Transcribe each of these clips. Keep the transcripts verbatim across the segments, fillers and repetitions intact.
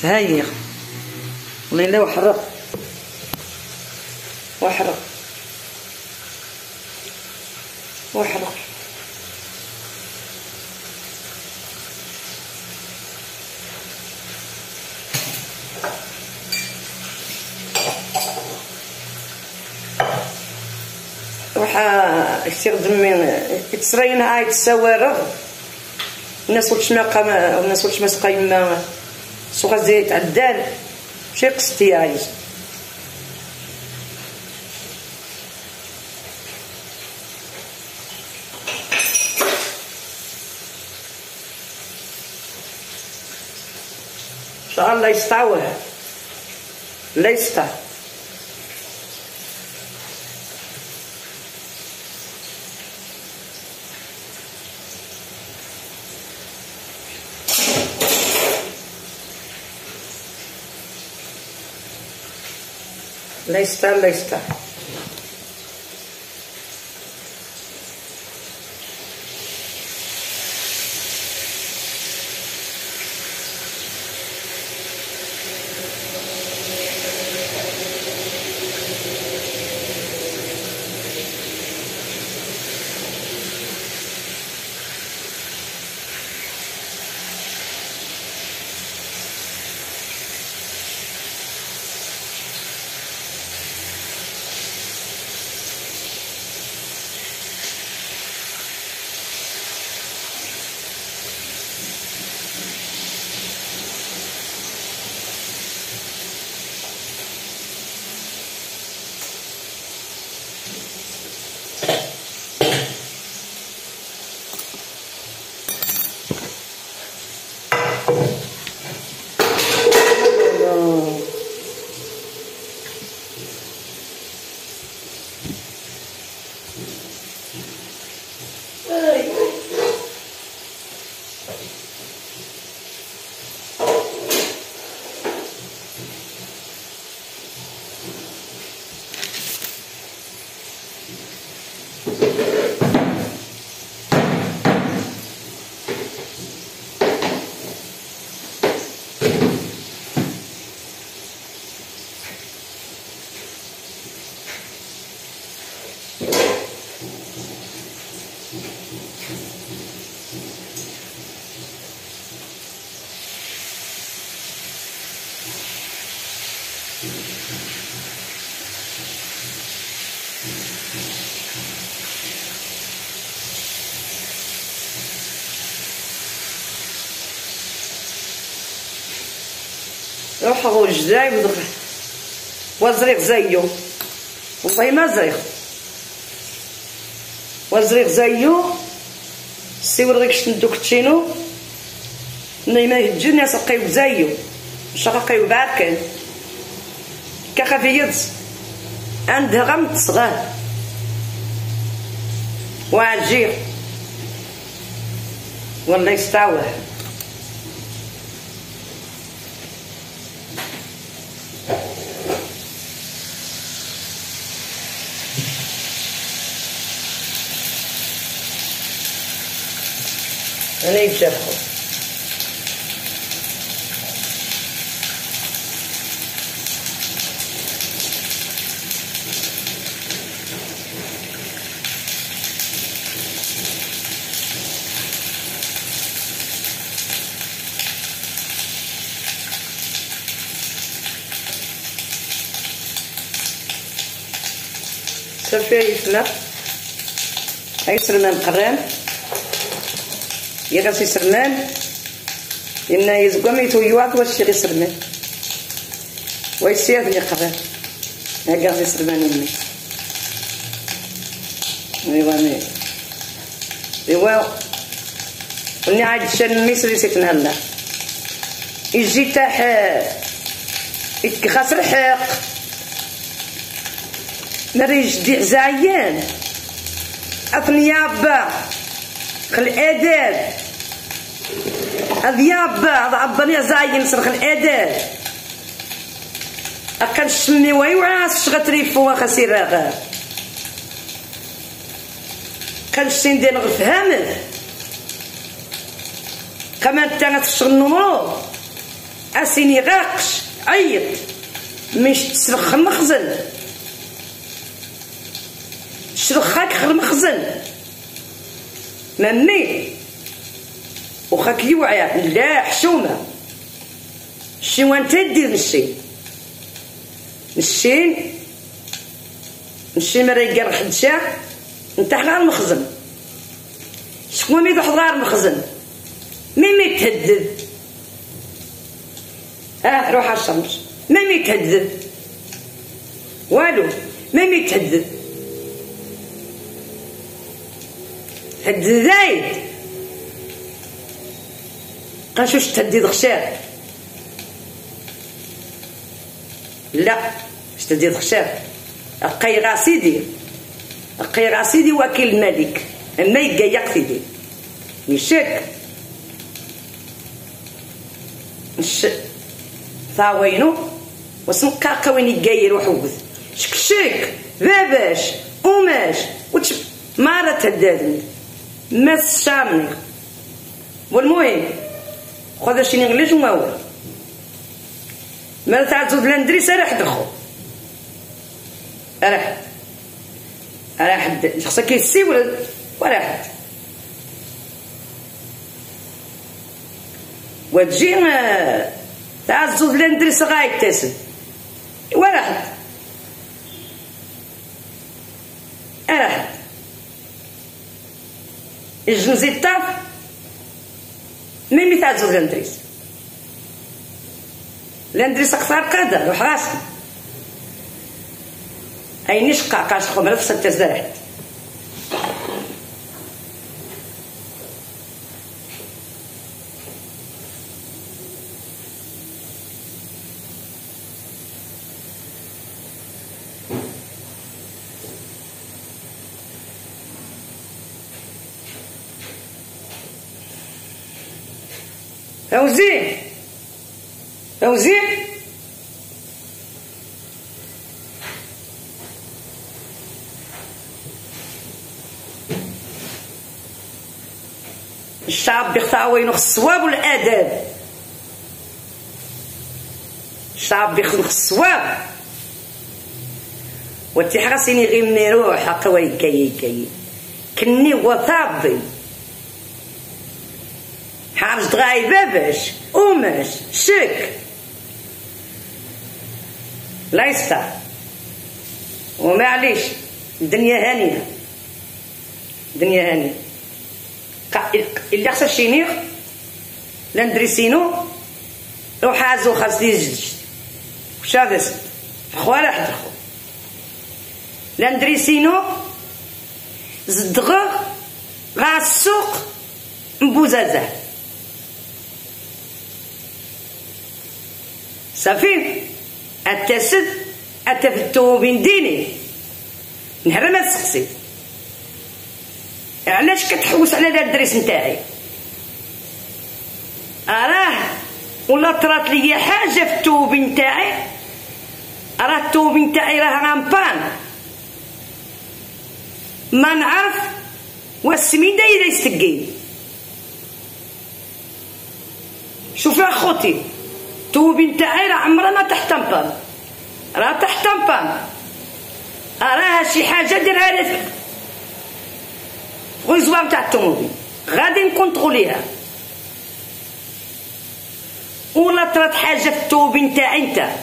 تهيغ والله لا وحرق وحرق وحرق وحا يستخدم من يتسرين هاي السوارغ الناس ولش ما قام الناس ولش ما سقيما سوغا زيت عدال شي قصتي عايز ان شاء الله يستعوه لا يستع لا يستع لا يستع روح هو الجزاي بدغ وزريق زيو والله ما زيغ وزريق زيو سيور غيك شندو كتشينو نيما يجي ناس قيو زيو شغا قيو باكن كخفيت عندها غم تصغى وعجير والله يستعوه أنا يجرحوا صافي يفنى هيسرمان قران يا غاسي سرمان إن يزقوم يتويوات واش غي سرمان ويسير لي قران يا غاسي سرمان يمي ايوا مي ايوا وني عاد شان ميسري سيتنا هلا يجي تاح يتكخس الحق مريج دي زعيان أثنيابا خل الاداب اذيابا عبني زاين سرخ الاداب اكن شمي ويواس شغتريفو خسيره كان سندين غفهمه كما انت تشغل النمرو اسيني غاقش عيط مش تسلخ المخزن شلخاك خر المخزن مامي وخاك يوعى لا حشومه شي وانت دير نشي نشي نشي مرا يقرا حدشا نتاح غير المخزن شكون ميدو حضر غير المخزن مين ميتهدد اه روح على الشمس ما ميتهدد والو ما ميتهدد هدد زايد قنشوش تهديد خشاب لا مش تهديد خشاب أقي غاسيدي أقي غاسيدي وكيل الملك أما يقيق سيدي يشك مش ثاوينو وسنقاقا وين يقاير وحوذ شكشك باباش قماش وتش مارا تهدادني ماس شامني والمهم خذ شي نغليش وما هو ما تعزو بلاندريس راح دخو راح راح شخصا كيسي ولا وراح وتجي تعزو بلاندريس غاية تاسد وراح راح الجنزي الطاف ميمي تعزو بلاندريس لاندريس اكثر قادة روح راسي ايني شقا قاش خمرة في ستة زرعت فوزي فوزي الشعب بيختار وينو الصواب والاداب الشعب بيخدم الصواب وتحرسيني غير من روح قوي كي كي كني وثابي حارج دغاي باباش قماش شك لا يستاهل ومعليش الدنيا هانيه الدنيا هانيه اللي خصها شينيغ لاندريسينو روح عازو خاص ديجج وش هذا سد خوالح دخو لاندريسينو زدغ غا السوق مبوزازه صافي التسد اتفتو بين ديني نهار ما تسقسي علاش كتحوس على هاد الدريس نتاعي اراه ولا طرات ليا حاجه في التوب نتاعي راه التوب نتاعي راه غامبان ما نعرف والسميده اذا يستقي شوف اخوتي التوب نتاعي راه عمرها ما تحت مبان راه تحت مبان راها شي حاجه ديرها لك غزوه نتاع الطوموبيل غادي نكونطروليها ولا طرات حاجه في التوب نتاعي نتا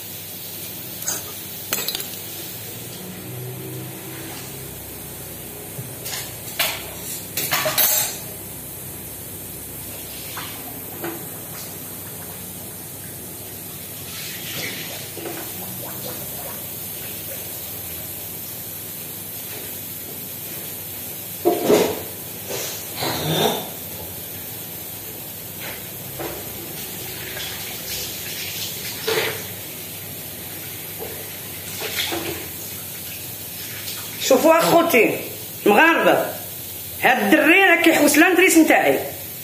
شوفوا اخوتي مغاربه هاد الدري راه كيحوس لاندريس نتاعي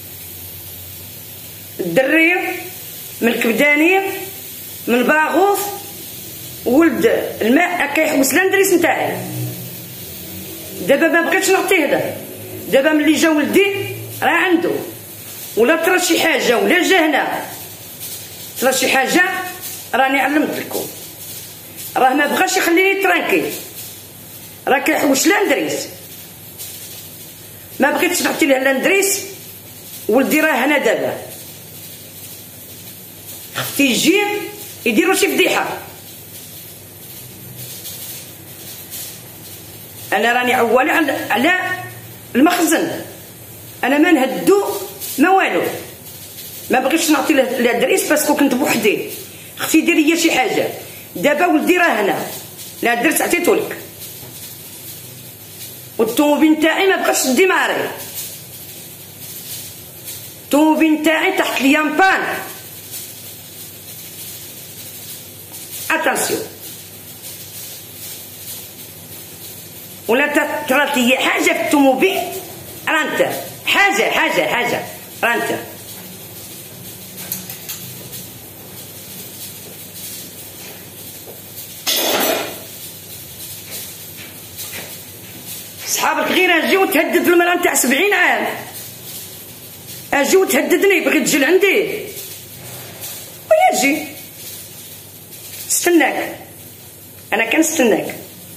الدري من الكبداني من الباغوث ولد الماء كيحوس لاندريس نتاعي دابا ما بغيتش نعطيه هذا دابا ملي جا ولدي راه عنده ولا طرا شي حاجه ولا جا هنا صرا شي حاجه راني علمت لكم، راه ما بغاش يخليني ترانكي، راه كيحوش لاندريس، ما بغيتش نعطي له لاندريس، ولدي راه هنا دابا، خفتي يجي يديروا شي فضيحه. انا راني عوالة على المخزن، انا ما نهدو ما والو، ما بغيتش نعطي له الادريس باسكو كنت بوحدي، اختي ديري لي شي حاجه. دابا ولدي راه هنا، لا درت عطيتو لك، والطوموبيل نتاعي ما بغاش ديماري، الطوموبيل نتاعي تحت اليامبان. اتانسيون، ولا طرات لي حاجه في الطوموبيل راه انت حاجه حاجه حاجه راه انت. صحابك غير اجي وتهدد المراه نتاع سبعين عام، اجي وتهددني بغيت تجي لعندي، ويا جي استناك، انا كنستناك،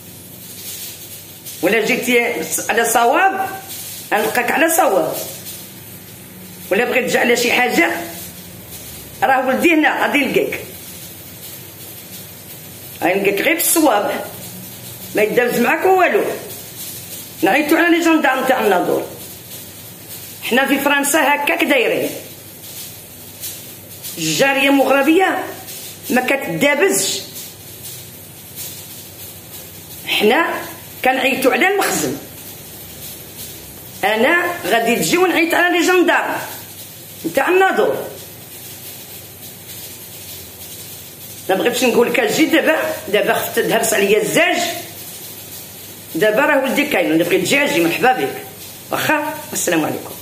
ولا جيتي على صواب نلقاك على صواب، ولا بغيت تجي على شي حاجه راه ولدي هنا غادي يلقاك، غيلقاك غير في الصواب، ما يدابز معاك والو. نعيطو على لي جندارم تاع الناظور، حنا في فرنسا هكاك دايرين، الجاريه مغربيه ما كتدابزش، حنا كنعيطو على المخزن، انا غادي تجي ونعيط على لي جندارم نتاع الناظور. ما بغيتش نقول لك اجي دابا، دابا خفت تهرس عليا الزاج، دابا راه ولدي كاين، انا بغيت تجي اجي مرحبا بك، واخا. السلام عليكم.